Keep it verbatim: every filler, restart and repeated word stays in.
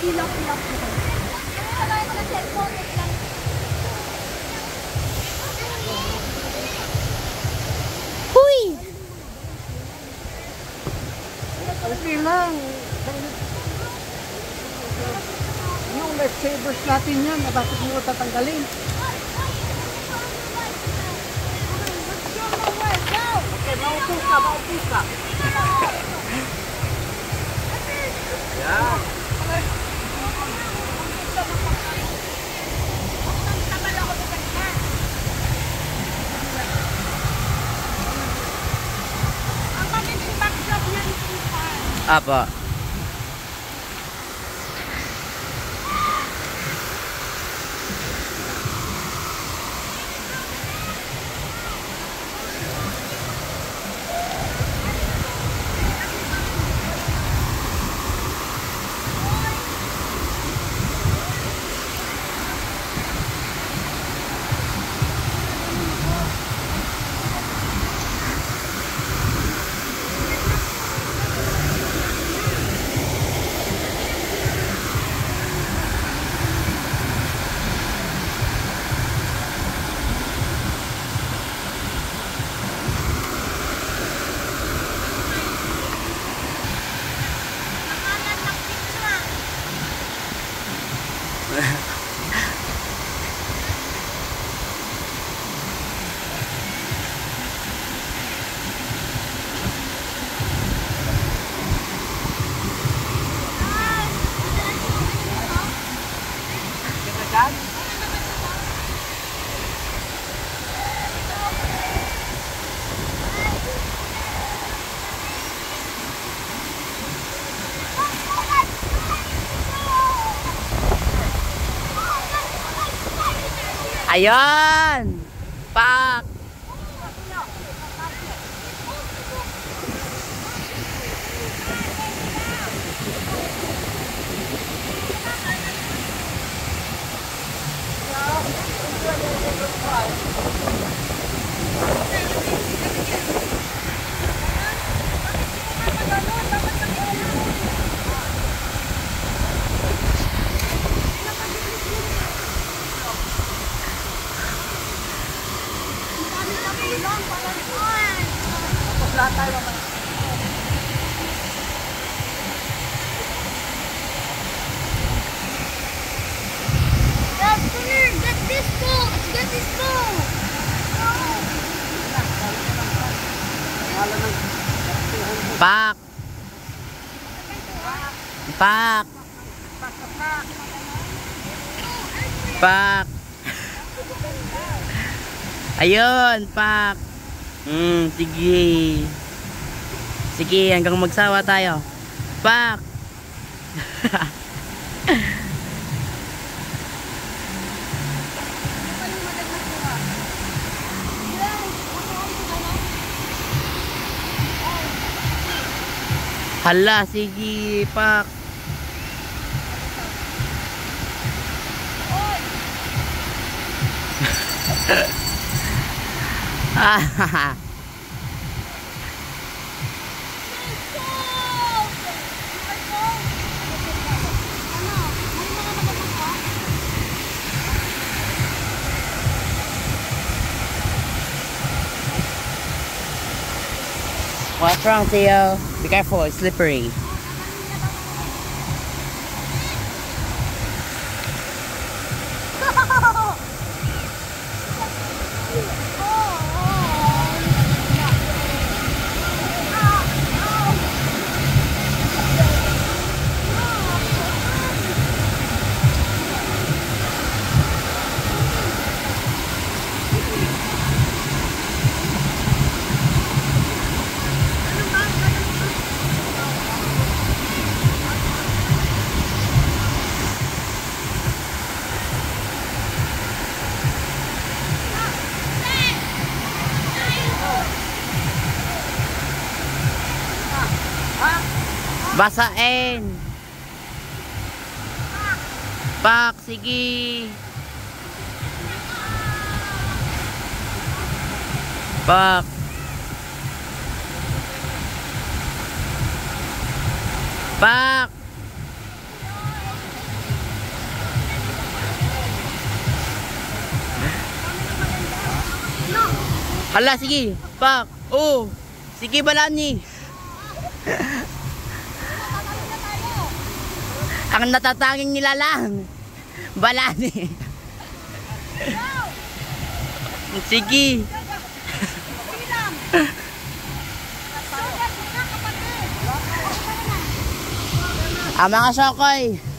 Hilak-hilak ko. Wala ko ng cellphone. Huy! Okay lang. Yung lifesavers natin yan, bakit mo tatanggalin? Okay, maupo ka, maupo ka. Yan. Apa? Ayan! Pak! Tapos lahat tayo naman. Get this ball! Get this ball! Pak! Pak! Pak! Ayun, pak! Hmm, sige. Sige, hanggang magsawa tayo. Pak! Hala, sige, pak! Ah, what's wrong, Theo? Be careful, it's slippery. Basain. Pak, sige. Pak. Pak. Hala, sige. Pak. Oh. Sige, Balani. Ang natatanging nilalang. Balani. Sige. Ang mga sokoy.